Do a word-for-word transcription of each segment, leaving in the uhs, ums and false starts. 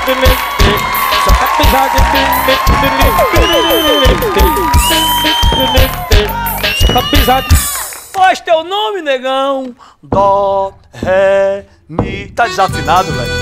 Faz teu nome, negão. Dó, ré, mi. Tá desafinado, velho.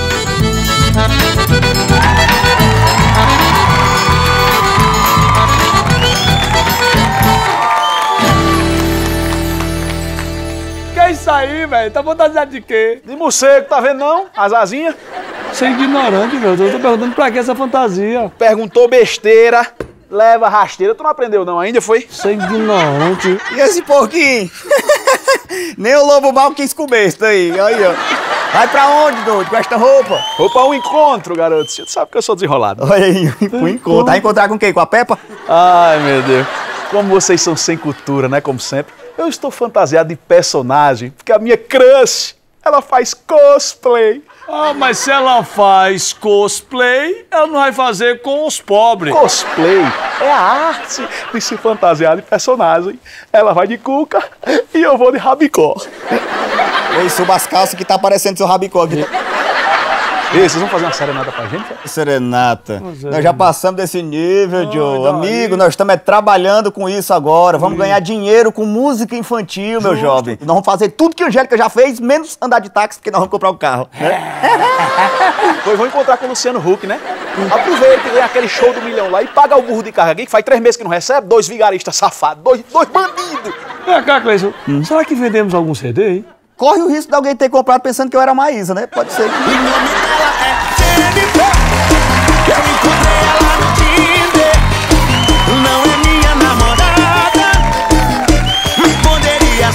Que é isso aí, velho? Tá fantasiado de quê? De morcego, tá vendo não? As asinhas? Você é ignorante, velho. Eu tô perguntando pra que essa fantasia. Perguntou besteira. Leva rasteira. Tu não aprendeu não ainda, foi? Você é ignorante. E esse porquinho? Nem o lobo mal quis comer isso daí. Aí, ó. Vai pra onde, doido, com esta roupa? Vou pra um encontro, garoto. Você sabe que eu sou desenrolado. Olha aí, um encontro. Vai encontrar com quem? Com a Peppa? Ai, meu Deus. Como vocês são sem cultura, né? Como sempre. Eu estou fantasiado de personagem, porque a minha crush, ela faz cosplay. Ah, mas se ela faz cosplay, ela não vai fazer com os pobres. Cosplay é a arte de se fantasiar de personagem. Ela vai de Cuca e eu vou de Rabicó. Ei, suba as calças que tá parecendo seu rabicó aqui. Ei, vocês vão fazer uma serenata pra gente? Cara? Serenata. É. Nós já passamos desse nível, Joe. Amigo, nós estamos é, trabalhando com isso agora. Vamos ganhar dinheiro com música infantil, meu Justo. jovem. Nós vamos fazer tudo que a Angélica já fez, menos andar de táxi, porque nós vamos comprar um carro. Né? Pois vou encontrar com o Luciano Huck, né? Aproveita e ganha aquele show do milhão lá e paga o burro de carro aqui, que faz três meses que não recebe, dois vigaristas safados, dois, dois bandidos. Vem cá, Cleison. Hum. Será que vendemos algum C D, hein? Corre o risco de alguém ter comprado pensando que eu era a Maísa, né? Pode ser. O nome dela é Jennifer. Eu encontrei ela no Tinder. Não é minha namorada, mas poderia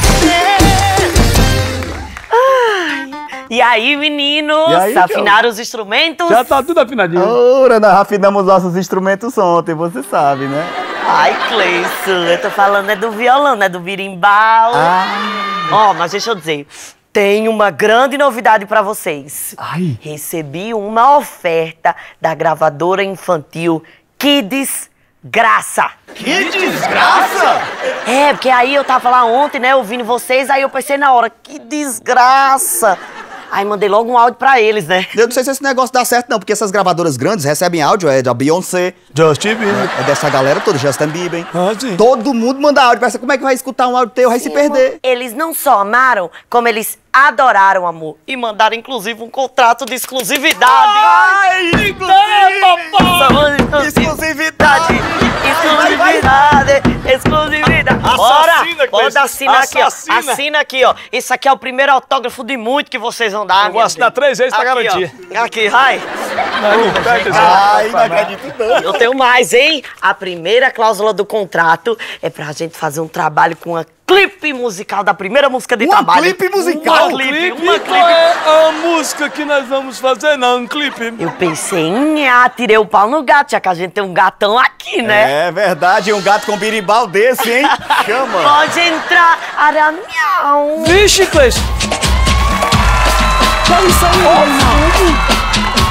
ser. Ai. E aí, meninos? E aí, afinaram os instrumentos? Já tá tudo afinadinho. Ora, nós afinamos nossos instrumentos ontem, você sabe, né? Ai, Cleison, eu tô falando é do violão, não é do birimbau. Ah. Ó, oh, mas deixa eu dizer, tenho uma grande novidade pra vocês. Ai. Recebi uma oferta da gravadora infantil Kids Graça. Que desgraça? É, porque aí eu tava lá ontem, né, ouvindo vocês, aí eu pensei na hora, que desgraça. Aí mandei logo um áudio pra eles, né? Eu não sei se esse negócio dá certo não, porque essas gravadoras grandes recebem áudio, é da Beyoncé, Justin Bieber, é dessa galera toda, Justin Bieber, hein? Ah, sim. Todo mundo manda áudio, pensa, como é que vai escutar um áudio teu, vai se perder. Eles não só amaram, como eles adoraram, amor. E mandaram, inclusive, um contrato de exclusividade. Ai, exclusividade! Exclusividade! Exclusividade! Exclusividade! Bora! Pode assinar aqui, ó. Assina aqui, ó. Esse aqui é o primeiro autógrafo de muito que vocês vão dar. Eu vou assinar três vezes pra garantir. Aqui, vai. Ai, não acredito não. Eu tenho mais, hein? A primeira cláusula do contrato é pra gente fazer um trabalho com a clipe musical da primeira música de uma trabalho. Clipe musical? Uma clipe, uma clipe. Qual é a música que nós vamos fazer não, um clipe? Eu pensei em ah, tirei o pau no gato, já que a gente tem um gatão aqui, né? É verdade, um gato com birimbau desse, hein? Chama. Pode entrar, aramião. Vixe, Cleiton. Olha isso aí, oh,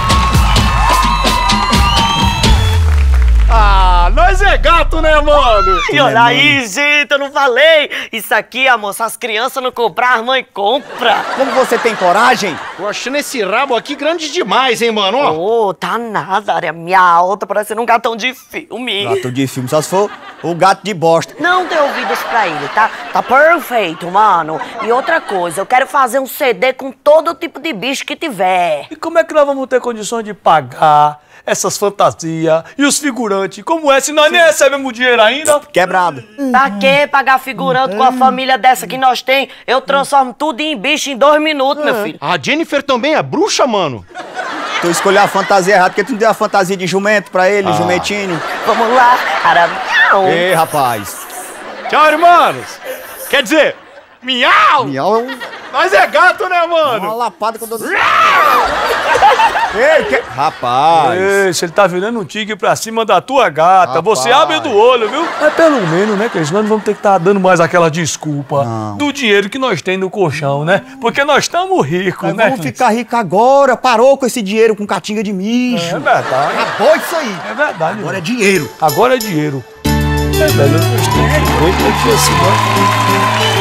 Ah, nós é gato, né, mano? E olha aí, gente, eu não falei. Isso aqui, amor, se as crianças não comprar, as mães compram. Como você tem coragem? Tô achando esse rabo aqui grande demais, hein, mano? Ô, oh, tá nada, área minha alta, parecendo um gatão de filme. Gato de filme, só se for o gato de bosta. Não dê ouvidos pra ele, tá? Tá perfeito, mano. E outra coisa, eu quero fazer um C D com todo tipo de bicho que tiver. E como é que nós vamos ter condições de pagar essas fantasias e os figurantes? Como é, se nós nem recebemos dinheiro ainda? Quebrado. Pra que pagar figurante com a família dessa que nós tem? Eu transformo tudo em bicho em dois minutos, meu filho. A Jennifer também é bruxa, mano? Tu escolheu a fantasia errada, porque tu não deu a fantasia de jumento pra ele, ah. jumentinho. Vamos lá, aramião. Ei, rapaz. Tchau, irmãos. Quer dizer, miau! Miau. Nós é gato, né, mano? Uma lapada com dor. Ei, que... Rapaz. Ei, se ele tá virando um tigre pra cima da tua gata, rapaz, você abre do olho, viu? Mas pelo menos, né, Cleiton, nós não vamos ter que estar tá dando mais aquela desculpa não. do dinheiro que nós temos no colchão, né? Porque nós estamos ricos, nós né? Vamos ficar ricos agora. Parou com esse dinheiro com catinga de mijo. É verdade. Acabou isso aí. É verdade. Agora é dinheiro. Agora é dinheiro. É velho, eu gostei de muito aqui assim, ó.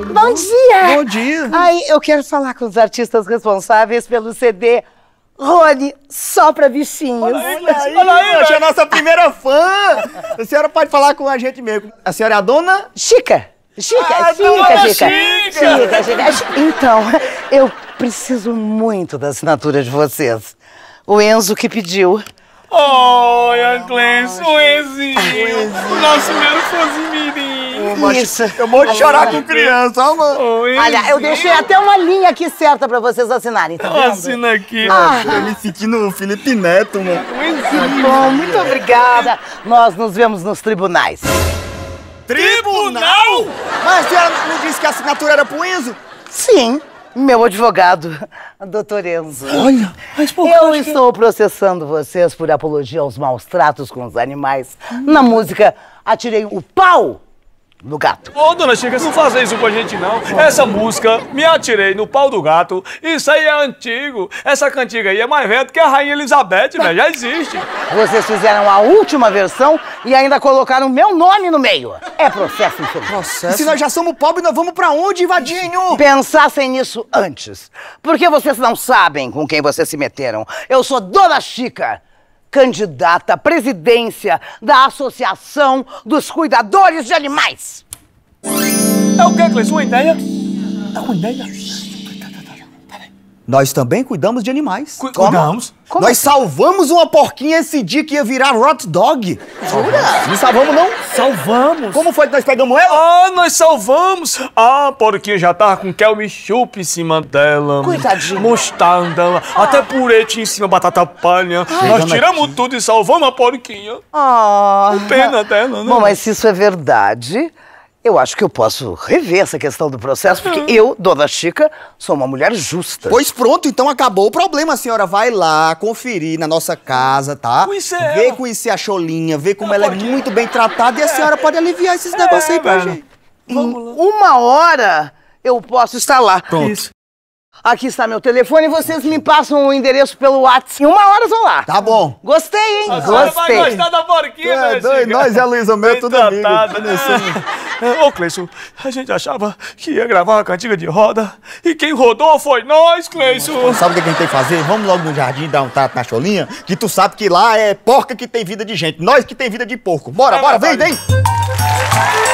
Bom dia! Bom dia! Ai, eu quero falar com os artistas responsáveis pelo C D Rony, só pra bichinhos. Olha aí, olha aí, eu a nossa primeira fã! A senhora pode falar com a gente mesmo. A senhora é a dona? Chica! Chica, Ah, Chica, dona Chica. Chica. Chica, Chica. Então, eu preciso muito da assinatura de vocês. O Enzo que pediu. Olha, Cleiton, o Enzinho, o nosso primeiro fãzinho mirim. Isso. Eu vou chorar com criança, ó, mano. Ô, Olha, eu deixei até uma linha aqui certa pra vocês assinarem, tá vendo? Assina aqui. Eu me sentindo o Felipe Neto, mano. Bom, muito obrigada. Nós nos vemos nos tribunais. Tribunal? Mas a senhora não disse que a assinatura era pro Enzo? Sim, meu advogado, doutor Enzo. Olha, mas por Eu estou processando vocês por apologia aos maus tratos com os animais. Na música, atirei o pau no gato. Ô, dona Chica, não faça isso com a gente, não. Essa música, Me Atirei no Pau do Gato, isso aí é antigo. Essa cantiga aí é mais velha do que a Rainha Elizabeth, velho, já existe. Vocês fizeram a última versão e ainda colocaram meu nome no meio. É processo infeliz. E se nós já somos pobres, nós vamos pra onde, Vadinho? Pensassem nisso antes. Porque vocês não sabem com quem vocês se meteram. Eu sou Dona Chica, candidata à presidência da Associação dos Cuidadores de Animais. É o quê, Cleiton? Uma ideia? É uma ideia? Nós também cuidamos de animais. Cu- Cuidamos. Como? Nós salvamos uma porquinha esse dia que ia virar hot dog. Jura? Não salvamos, não? Salvamos. Como foi que nós pegamos ela? Ah, nós salvamos! Ah, a porquinha já tava com Kelme Chup em cima dela. Coitadinha. Mostarda, até purete em cima, batata palha. Nós tiramos tudo e salvamos a porquinha. Ah. Pena dela, né? Bom, mas se isso é verdade, eu acho que eu posso rever essa questão do processo, porque eu, Dona Chica, sou uma mulher justa. Pois pronto, então acabou o problema. A senhora vai lá conferir na nossa casa, tá? Conhecer ela. Vê conhecer a Cholinha, vê como ela, Ela é pode- muito bem tratada e a senhora pode aliviar esses negócios aí pra velho. gente. Em uma hora, eu posso estar lá. Isso. Aqui está meu telefone e vocês me passam o endereço pelo WhatsApp. Em uma hora eu vou lá. Tá bom. Gostei, hein? A senhora vai Gostei. gostar da porquinha, É né, doido, Chica? nós e a Luísa Mel, Bem tudo amigo. tratada, né? É, Ô, Cleison, a gente achava que ia gravar uma cantiga de roda e quem rodou foi nós, Cleison. Sabe o que a gente tem que fazer? Vamos logo no jardim dar um trato na Cholinha, que tu sabe que lá é porca que tem vida de gente, nós que tem vida de porco. Bora, É bora, vem, verdade. vem!